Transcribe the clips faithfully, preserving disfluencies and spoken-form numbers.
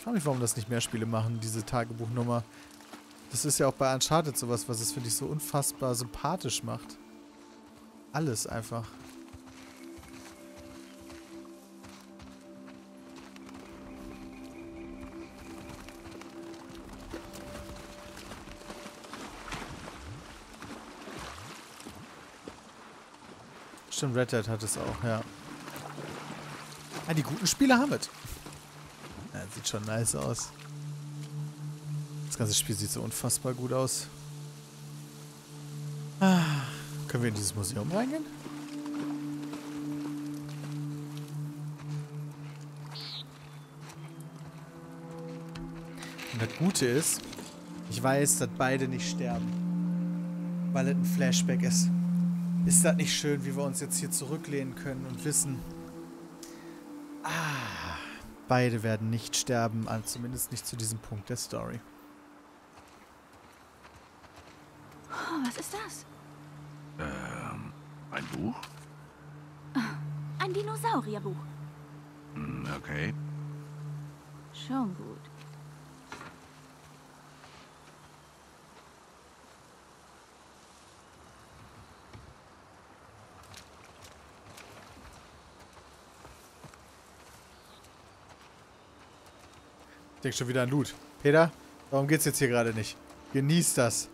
frage mich, warum das nicht mehr Spiele machen, diese Tagebuchnummer. Das ist ja auch bei Uncharted sowas, was es, finde ich, so unfassbar sympathisch macht. Alles einfach. Stimmt, Red Dead hat es auch, ja. Ah, die guten Spiele haben es. Ja, sieht schon nice aus. Das ganze Spiel sieht so unfassbar gut aus. Ah, können wir in dieses Museum reingehen? Und das Gute ist, ich weiß, dass beide nicht sterben. Weil es ein Flashback ist. Ist das nicht schön, wie wir uns jetzt hier zurücklehnen können und wissen, ah, beide werden nicht sterben, zumindest nicht zu diesem Punkt der Story. Oh, was ist das? Ähm, ein Buch? Ein Dinosaurierbuch. Hm, okay. Schon gut. Ich denke schon wieder an Loot. Peter, warum geht's jetzt hier gerade nicht? Genieß das.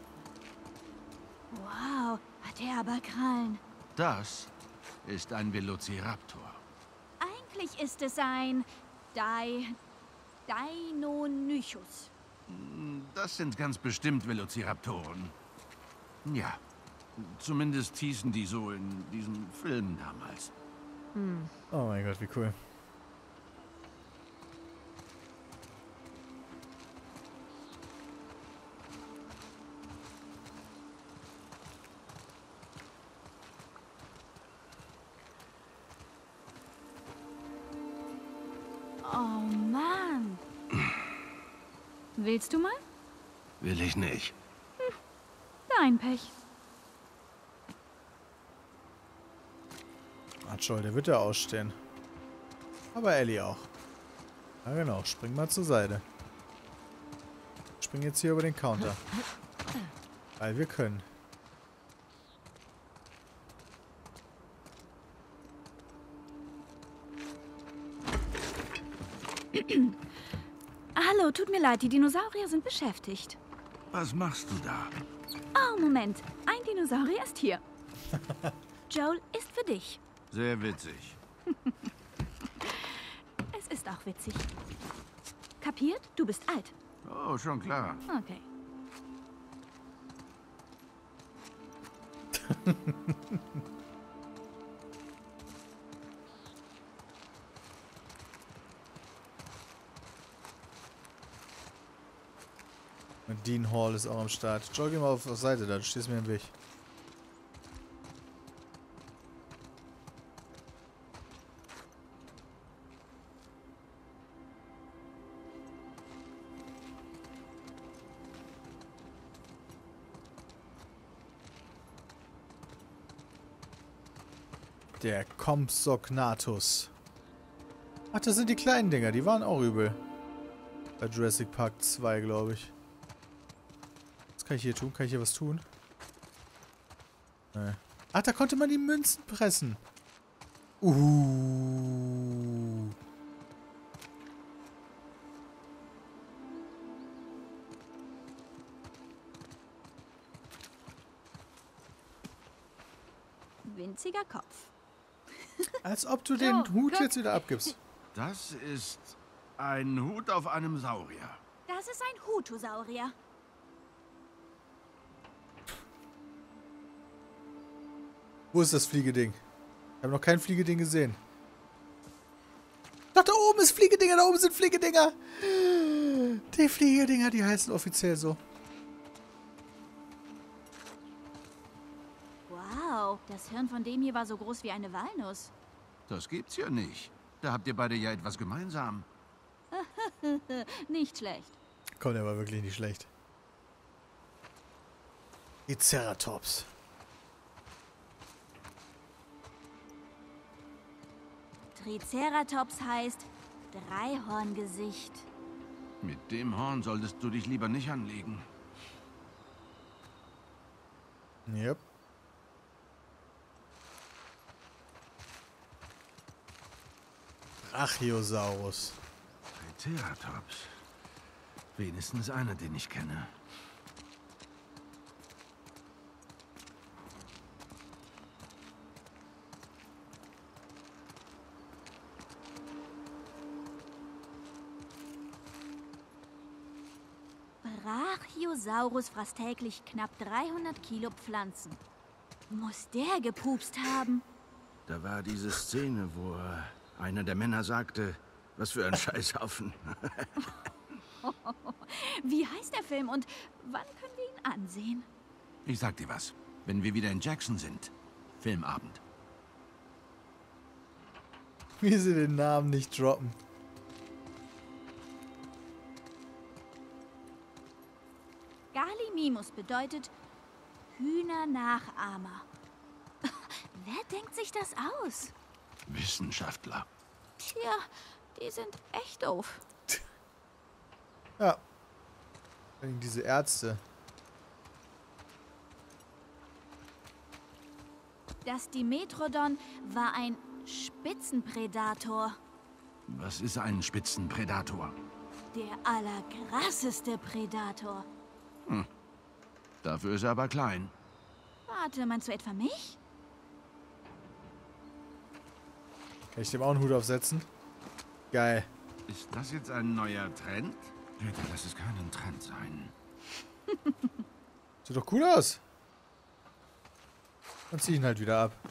Wow, hat er aber Krallen. Das ist ein Velociraptor. Eigentlich ist es ein Dai... Deinonychus. Das sind ganz bestimmt Velociraptoren. Ja, zumindest hießen die so in diesem Film damals. Hm. Oh mein Gott, wie cool. Oh Mann. Willst du mal? Will ich nicht. Hm. Dein Pech. Atschol, der wird ja ausstehen. Aber Ellie auch. Ja genau, spring mal zur Seite. Spring jetzt hier über den Counter. Weil wir können. Hallo, tut mir leid, die Dinosaurier sind beschäftigt. Was machst du da? Oh, Moment. Ein Dinosaurier ist hier. Joel ist für dich. Sehr witzig. Es ist auch witzig. Kapiert? Du bist alt. Oh, schon klar. Okay. Und Dean Hall ist auch am Start. Joel, geh mal auf, auf Seite da, du stehst mir im Weg. Der Compsognathus. Ach, das sind die kleinen Dinger, die waren auch übel. Bei Jurassic Park zwei, glaube ich. Was kann ich hier tun? Kann ich hier was tun? Nee. Ach, da konnte man die Münzen pressen. Uh. Winziger Kopf. Als ob du den So, Hut guck. jetzt wieder abgibst. Das ist ein Hut auf einem Saurier. Das ist ein Hutosaurier. Wo ist das Fliegeding? Ich habe noch kein Fliegeding gesehen. Doch, da oben ist Fliegedinger, da oben sind Fliegedinger. Die Fliegedinger, die heißen offiziell so. Wow, das Hirn von dem hier war so groß wie eine Walnuss. Das gibt's ja nicht. Da habt ihr beide ja etwas gemeinsam. Nicht schlecht. Komm, der war wirklich nicht schlecht. Triceratops. Triceratops heißt Dreihorngesicht. Mit dem Horn solltest du dich lieber nicht anlegen. Yep. Brachiosaurus. Triceratops. Wenigstens einer, den ich kenne. Brachiosaurus fraß täglich knapp dreihundert Kilo Pflanzen. Muss der gepupst haben? Da war diese Szene, wo einer der Männer sagte, was für ein Scheißhaufen. Wie heißt der Film und wann können wir ihn ansehen? Ich sag dir was. Wenn wir wieder in Jackson sind. Filmabend. Wie sie den Namen nicht droppen. Gallimimus bedeutet Hühnernachahmer. Wer denkt sich das aus? Wissenschaftler. Tja, die sind echt doof. Ja. Wegen diese Ärzte. Das Dimetrodon war ein Spitzenprädator. Was ist ein Spitzenprädator? Der allerkrasseste Prädator. Hm. Dafür ist er aber klein. Warte, meinst du etwa mich? Kann ich dem auch einen Hut aufsetzen? Geil. Ist das jetzt ein neuer Trend? Bitte, lass es keinen Trend sein. Sieht doch cool aus. Und zieh ihn halt wieder ab.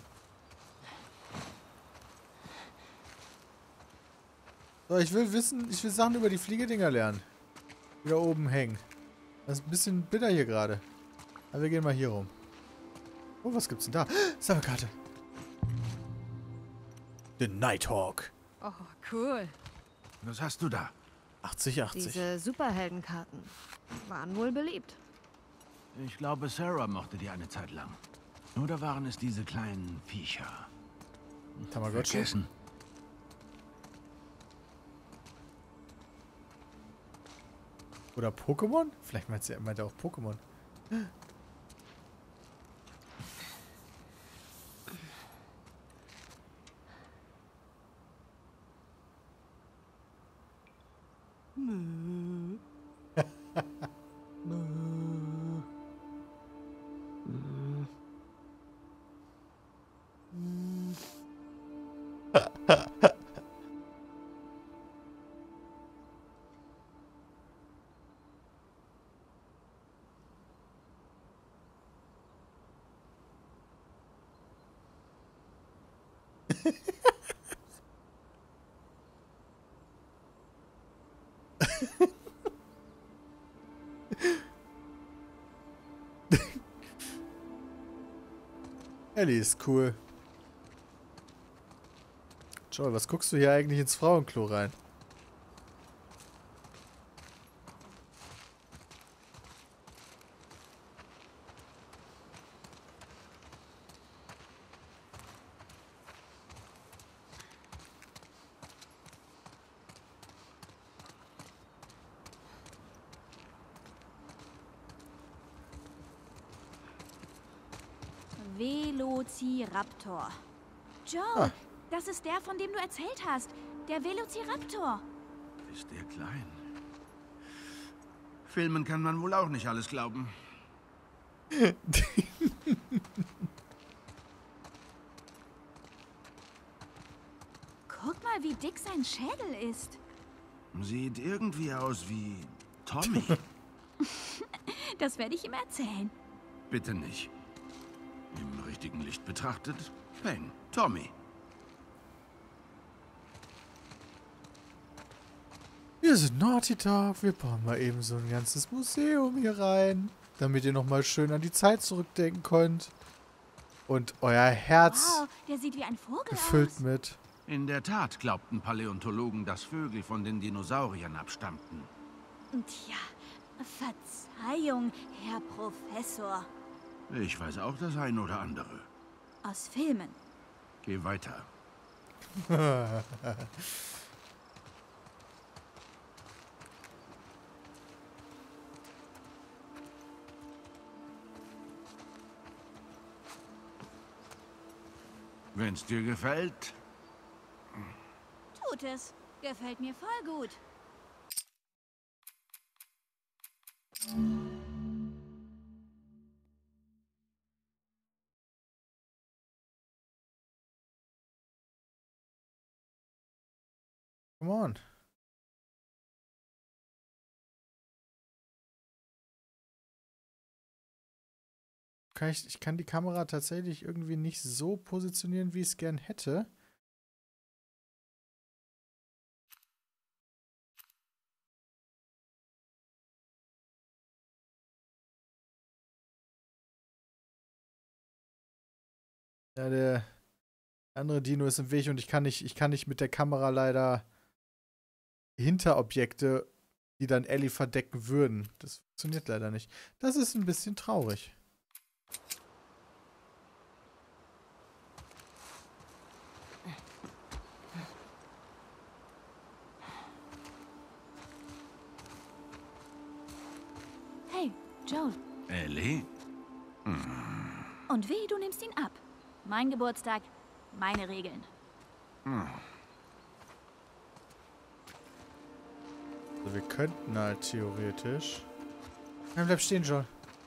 So, ich will wissen, ich will Sachen über die Fliegedinger lernen. Die da oben hängen. Das ist ein bisschen bitter hier gerade. Aber wir gehen mal hier rum. Oh, was gibt's denn da? Sammelkarte. The Nighthawk. Oh, cool. Was hast du da? achtzig, achtzig. Diese Superheldenkarten waren wohl beliebt. Ich glaube, Sarah mochte die eine Zeit lang. Oder waren es diese kleinen Viecher? Tamagotchi. Vergessen. Oder Pokémon? Vielleicht meint er meint er auch Pokémon. Ellie ist cool. Joel, was guckst du hier eigentlich ins Frauenklo rein? Velociraptor. Joel, Ah. das ist der, von dem du erzählt hast. Der Velociraptor. Ist der klein? Filmen kann man wohl auch nicht alles glauben. Guck mal, wie dick sein Schädel ist. Sieht irgendwie aus wie Tommy. Das werde ich ihm erzählen. Bitte nicht. Im richtigen Licht betrachtet, nein, Tommy. Wir sind Naughty Dog. Wir bauen mal eben so ein ganzes Museum hier rein, damit ihr nochmal schön an die Zeit zurückdenken könnt. Und euer Herz Wow, der sieht wie ein Vogel gefüllt aus. mit. In der Tat glaubten Paläontologen, dass Vögel von den Dinosauriern abstammten. Tja, Verzeihung, Herr Professor. Ich weiß auch das eine oder andere. Aus Filmen. Geh weiter. Wenn's dir gefällt. Tut es. Gefällt mir voll gut. Come on. Kann ich, ich kann die Kamera tatsächlich irgendwie nicht so positionieren, wie ich es gern hätte. Ja, der andere Dino ist im Weg und ich kann nicht, ich kann nicht mit der Kamera leider Hinterobjekte, die dann Ellie verdecken würden. Das funktioniert leider nicht. Das ist ein bisschen traurig. Hey, Joel. Ellie? Und weh, du nimmst ihn ab. Mein Geburtstag, meine Regeln. Also wir könnten halt theoretisch... Nein, bleib stehen, Joel.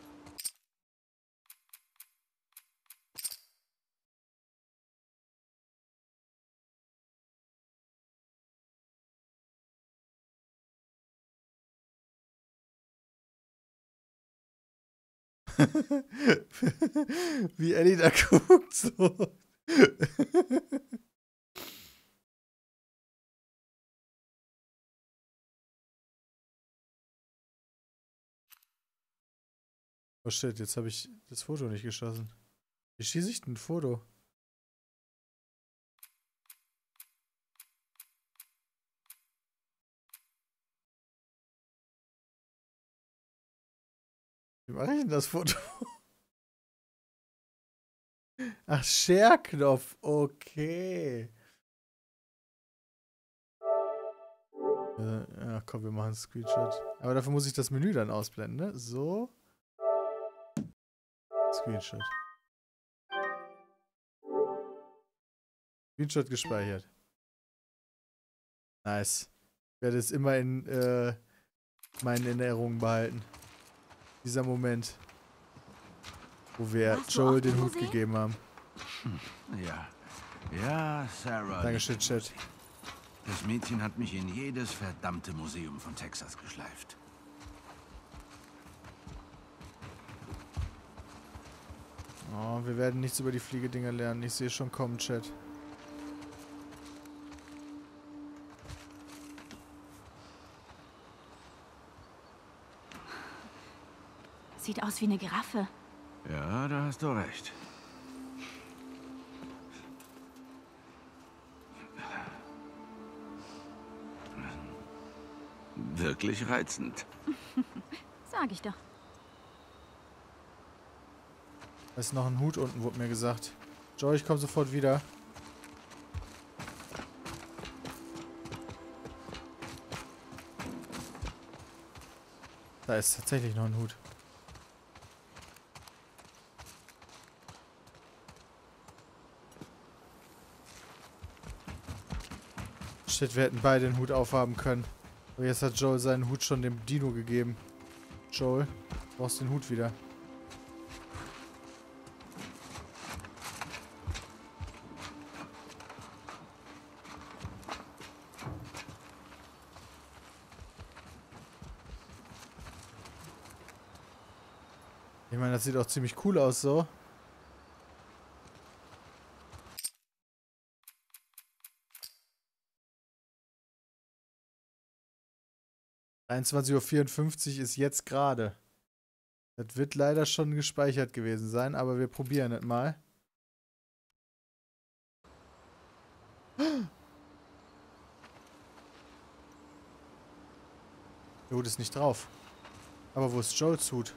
Wie Ellie da guckt, so. Oh shit, jetzt habe ich das Foto nicht geschossen. Wie schieße ich denn ein Foto? Wie mache ich denn das Foto? Ach, Share-Knopf. Okay. Äh, ja, komm, wir machen einen Screenshot. Aber dafür muss ich das Menü dann ausblenden, ne? So. Screenshot. Screenshot gespeichert. Nice. Ich werde es immer in äh, meinen Erinnerungen behalten. Dieser Moment, wo wir Warst du Joel oft den im Hut Museum? gegeben haben. Ja. Ja, Sarah. Dankeschön, Chat. Das Mädchen hat mich in jedes verdammte Museum von Texas geschleift. Oh, wir werden nichts über die Fliegedinger lernen. Ich sehe schon kommen, Chat. Sieht aus wie eine Giraffe. Ja, da hast du recht. Wirklich reizend. Sag ich doch. Da ist noch ein Hut unten, wurde mir gesagt. Joel, ich komme sofort wieder. Da ist tatsächlich noch ein Hut. Shit, wir hätten beide den Hut aufhaben können. Aber jetzt hat Joel seinen Hut schon dem Dino gegeben. Joel, du brauchst den Hut wieder. Ich meine, das sieht auch ziemlich cool aus so. einundzwanzig Uhr vierundfünfzig ist jetzt gerade. Das wird leider schon gespeichert gewesen sein, aber wir probieren es mal. Der Hut ist nicht drauf. Aber wo ist Joels Hut?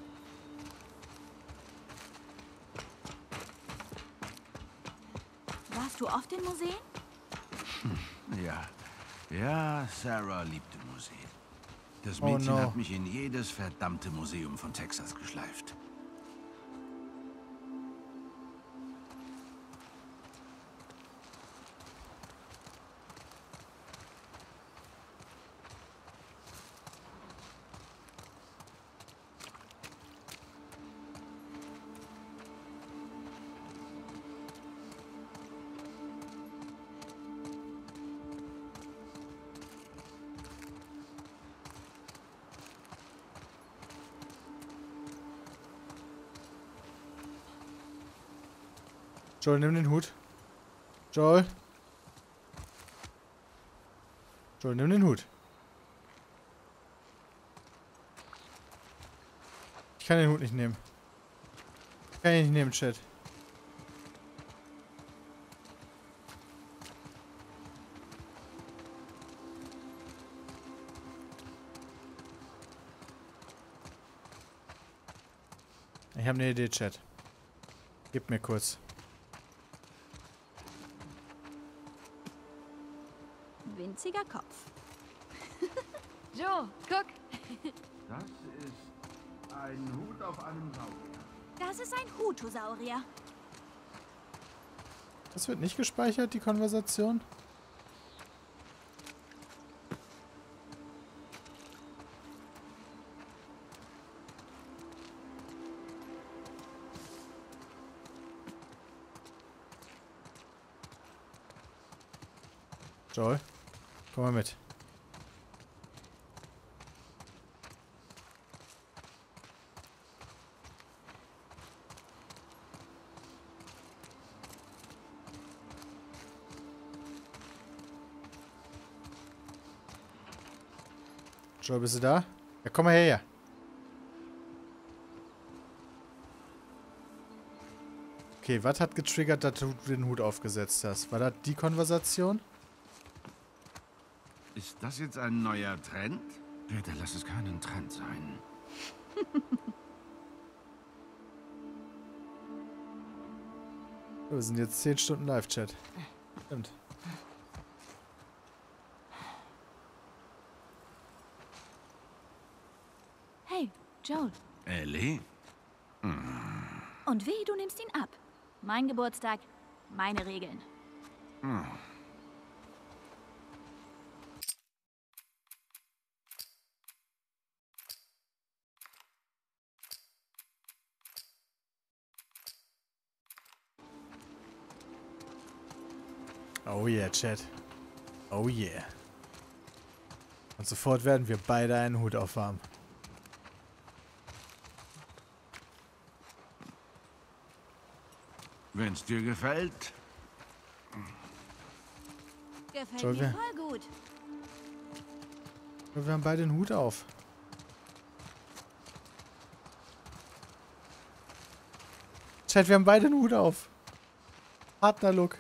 Warst du oft in Museen? Ja. Ja, Sarah liebte Museen. Das Oh Mädchen no. hat mich in jedes verdammte Museum von Texas geschleift. Joel, nimm den Hut. Joel. Joel, nimm den Hut. Ich kann den Hut nicht nehmen. Ich kann ihn nicht nehmen, Chat. Ich habe eine Idee, Chat. Gib mir kurz. Winziger Kopf. Joe, guck. Das ist ein Hut auf einem Saurier. Das ist ein Hutosaurier. Das wird nicht gespeichert, die Konversation. Joel, komm mal mit. Joel, bist du da? Ja, komm mal her. Okay, was hat getriggert, dass du den Hut aufgesetzt hast? War das die Konversation? Ist das jetzt ein neuer Trend? Bitte lass es keinen Trend sein. Wir sind jetzt zehn Stunden Live-Chat. Stimmt. Hey, Joel. Ellie? Und wie, du nimmst ihn ab. Mein Geburtstag, meine Regeln. Hm. Oh yeah, Chat. Oh yeah. Und sofort werden wir beide einen Hut aufhaben. Wenn's dir gefällt. Gefällt Joel, mir wir- voll gut. Wir haben beide einen Hut auf. Chat, wir haben beide einen Hut auf. Partnerlook.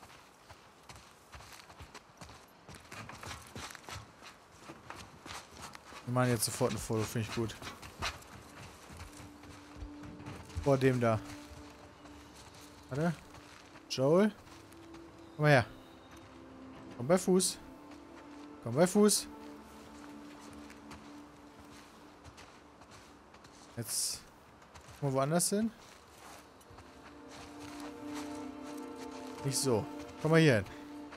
Wir machen jetzt sofort ein Foto, finde ich gut. Vor dem da. Warte. Joel. Komm mal her. Komm bei Fuß. Komm bei Fuß. Jetzt mal woanders hin. Nicht so. Komm mal hier hin.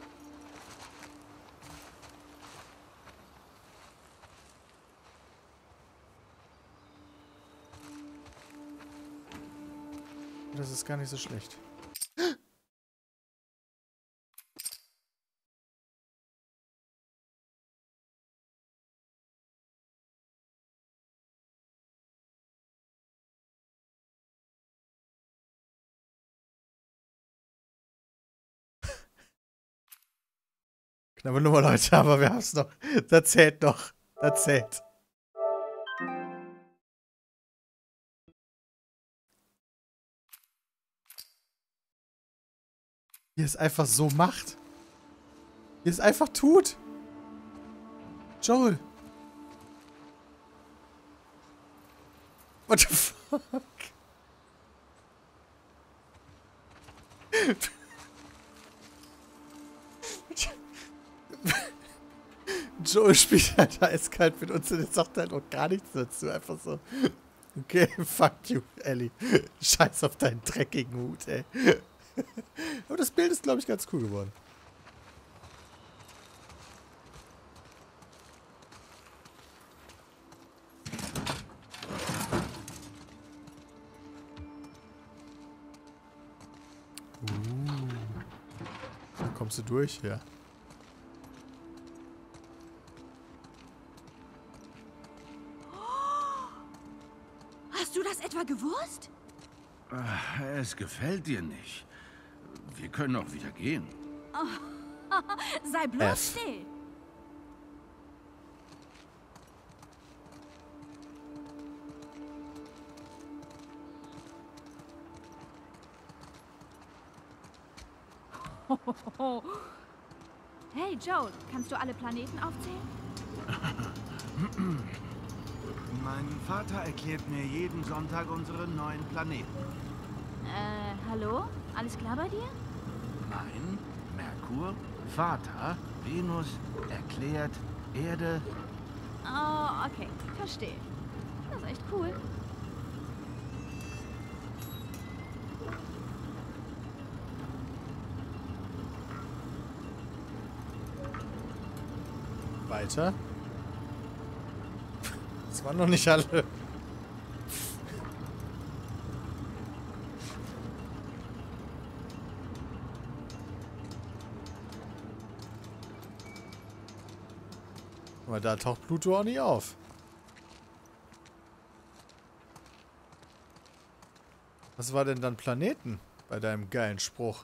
Das ist gar nicht so schlecht. Knappe Nummer, Leute, aber wir haben es noch. Das zählt noch. Das zählt. Wie es einfach so macht. Wie es einfach tut. Joel. What the fuck? Joel spielt halt eiskalt mit uns und jetzt sagt er halt auch gar nichts dazu. Einfach so. Okay, fuck you, Ellie. Scheiß auf deinen dreckigen Hut, ey. Aber das Bild ist, glaube ich, ganz cool geworden. Uh. Dann kommst du durch, ja. Hast du das etwa gewusst? Es gefällt dir nicht. Wir können auch wieder gehen. Sei bloß F. still. Hey Joel, kannst du alle Planeten aufzählen? Mein Vater erklärt mir jeden Sonntag unsere neuen Planeten. Äh, hallo? Alles klar bei dir? Mein, Merkur, Vater, Venus, erklärt, Erde. Oh, okay. Verstehe. Das ist echt cool. Weiter. Das waren noch nicht alle. Aber da taucht Pluto auch nicht auf. Was war denn dann Planeten bei deinem geilen Spruch?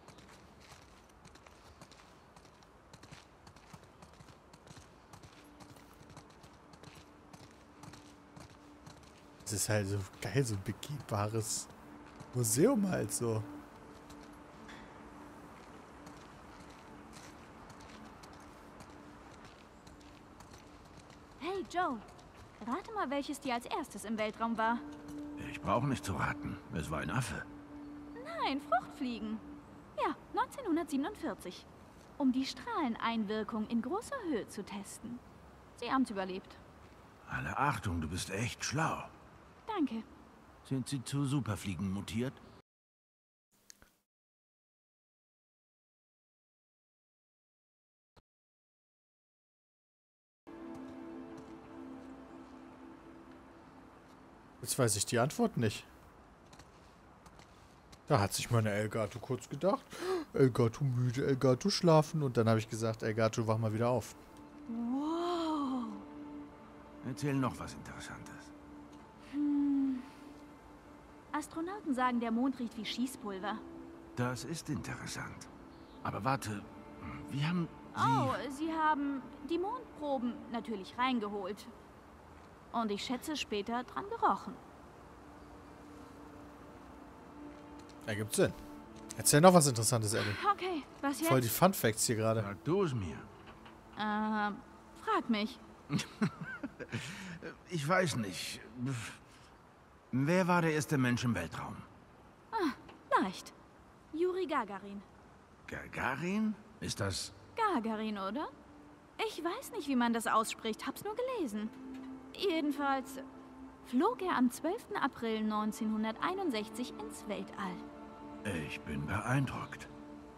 Das ist halt so geil, so ein begehbares Museum halt so. Hey Joel, rate mal, welches dir als erstes im Weltraum war. Ich brauche nicht zu raten. Es war ein Affe. Nein, Fruchtfliegen. Ja, neunzehnhundertsiebenundvierzig. Um die Strahleneinwirkung in großer Höhe zu testen. Sie haben's überlebt. Alle Achtung, du bist echt schlau. Danke. Sind sie zu Superfliegen mutiert? Jetzt weiß ich die Antwort nicht. Da hat sich meine Elgato kurz gedacht. Elgato müde, Elgato schlafen. Und dann habe ich gesagt, Elgato, wach mal wieder auf. Wow. Erzähl noch was Interessantes. Hm. Astronauten sagen, der Mond riecht wie Schießpulver. Das ist interessant. Aber warte, wie haben Sie... Oh, sie haben die Mondproben natürlich reingeholt. Und ich schätze später dran gerochen. Ergibt Sinn. Erzähl noch was Interessantes, Ellie. Okay, was jetzt? Voll die Fun Facts hier gerade. Sag du es mir. Ähm, frag mich. Ich weiß nicht. Wer war der erste Mensch im Weltraum? Leicht. Juri Gagarin. Gagarin? Ist das... Gagarin, oder? Ich weiß nicht, wie man das ausspricht. Hab's nur gelesen. Jedenfalls flog er am zwölften April neunzehnhunderteinundsechzig ins Weltall. Ich bin beeindruckt.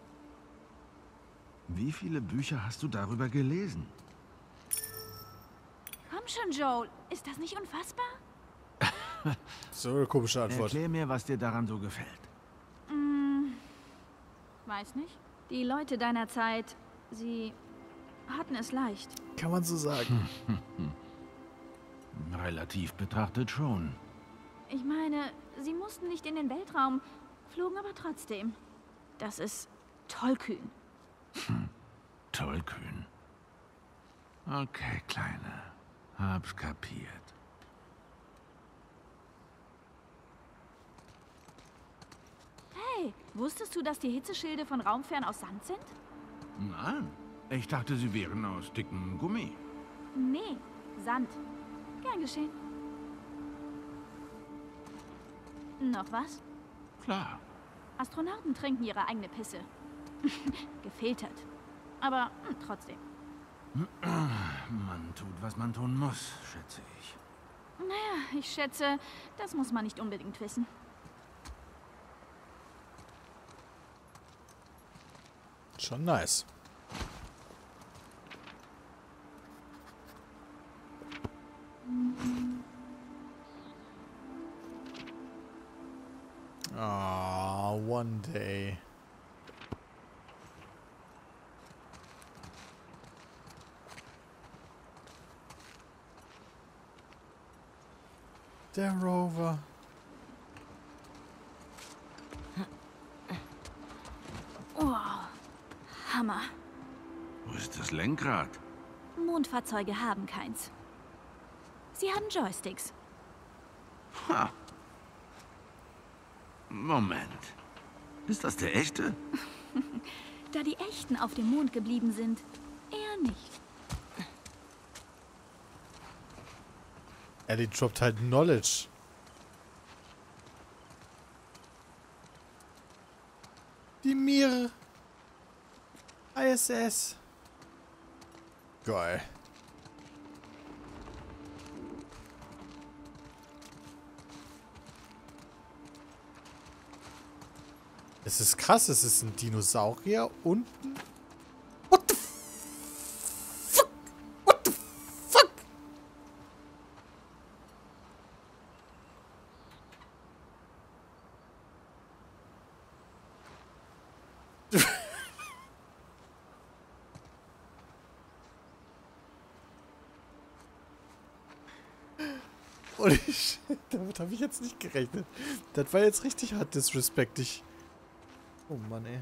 Wie viele Bücher hast du darüber gelesen? Komm schon, Joel. Ist das nicht unfassbar? So eine komische Antwort. Erklär mir, was dir daran so gefällt. Hm, weiß nicht. Die Leute deiner Zeit, sie hatten es leicht. Kann man so sagen. Relativ betrachtet schon. Ich meine, sie mussten nicht in den Weltraum, flogen aber trotzdem. Das ist tollkühn. Hm, tollkühn. Okay, Kleine. Hab's kapiert. Hey, wusstest du, dass die Hitzeschilde von Raumfähren aus Sand sind? Nein. Ich dachte, sie wären aus dickem Gummi. Nee, Sand. Gern geschehen. Noch was? Klar. Astronauten trinken ihre eigene Pisse. Gefiltert. Aber hm, trotzdem. Man tut, was man tun muss, schätze ich. Naja, ich schätze, das muss man nicht unbedingt wissen. Schon nice. Ah, one day. Der Rover. Hammer. Wo ist das Lenkrad? Mondfahrzeuge haben keins. Sie haben Joysticks. Ha. Moment. Ist das der echte? Da die Echten auf dem Mond geblieben sind, eher nicht. Ellie droppt halt Knowledge. Die Mir. I S S. Geil. Es ist krass, es ist ein Dinosaurier unten. What the fuck? What the fuck? Holy shit, damit habe ich jetzt nicht gerechnet. Das war jetzt richtig hart disrespektig. Oh Mann, ey.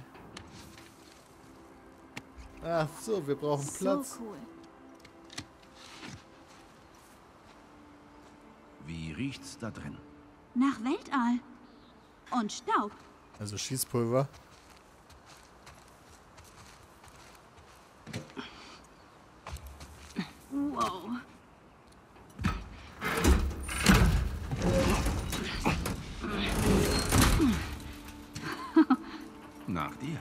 Ach so, wir brauchen Platz. So cool. Wie riecht's da drin? Nach Weltall. Und Staub. Also Schießpulver. Wow. Nach dir.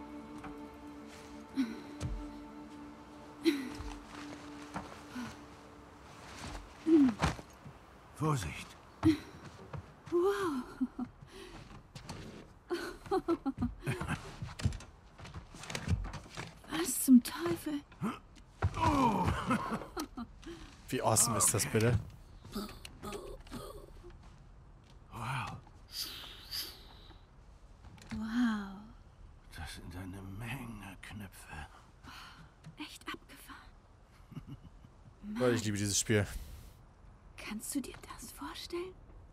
Vorsicht. Wow. Was zum Teufel? Wie awesome ist das bitte? Wow. Wow. Das sind eine Menge Knöpfe. Echt abgefahren. Leute, ich liebe dieses Spiel. Kannst du dir das vorstellen?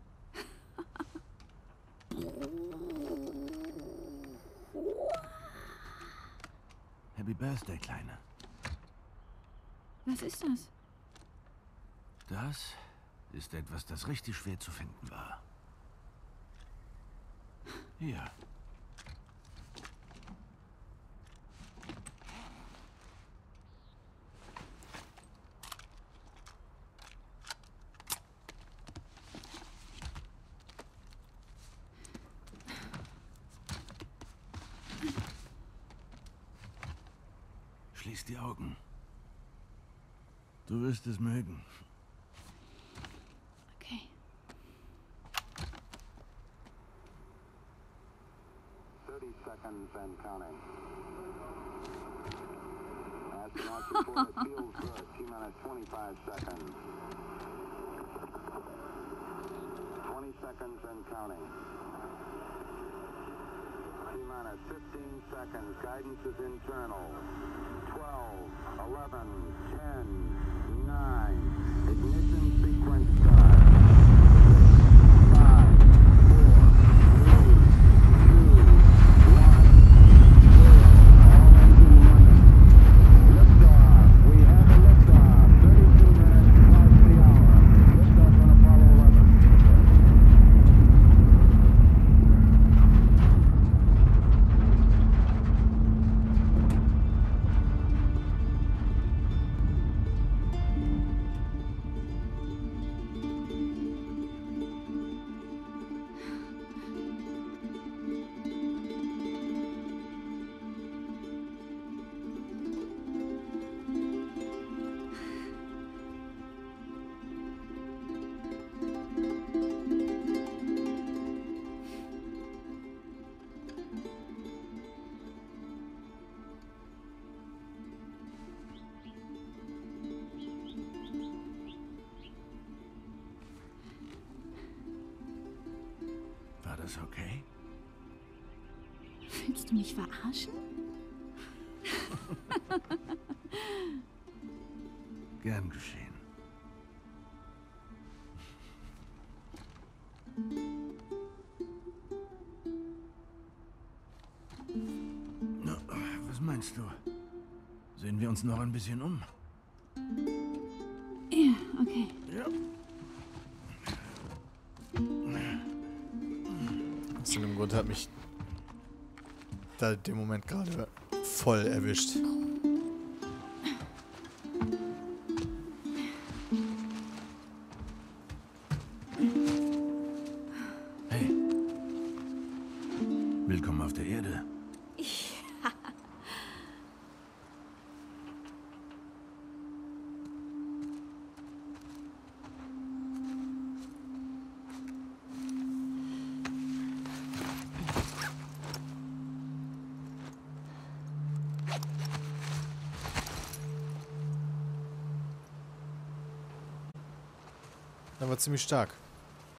Happy Birthday, Kleine. Was ist das? Das ist etwas, das richtig schwer zu finden war. Hier. Schließ die Augen. Du wirst es mögen. Okay. thirty seconds and counting. Astronauts report it feels good. T minus twenty-five seconds. twenty seconds and counting. T minus fifteen seconds. Guidance is internal. twelve, eleven, ten, nine. Ignition sequence start. five, four, three, two, one, zero. All engine running. Liftoff. We have a liftoff. thirty-two minutes past the hour. Liftoff on Apollo eleven. War das okay? Willst du mich verarschen? Gern geschehen. Na, was meinst du? uns noch ein bisschen um. Ja, okay. Ja. Aus dem Grund hat mich da den Moment gerade voll erwischt. Hey. Willkommen auf der Erde. Das war ziemlich stark.